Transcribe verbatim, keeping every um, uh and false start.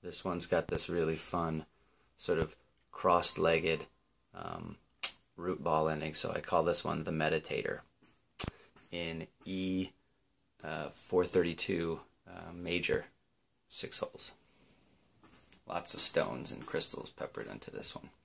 This one's got this really fun sort of cross-legged um, root ball ending, so I call this one the Meditator, in E uh, four thirty-two uh, major, six holes. Lots of stones and crystals peppered into this one.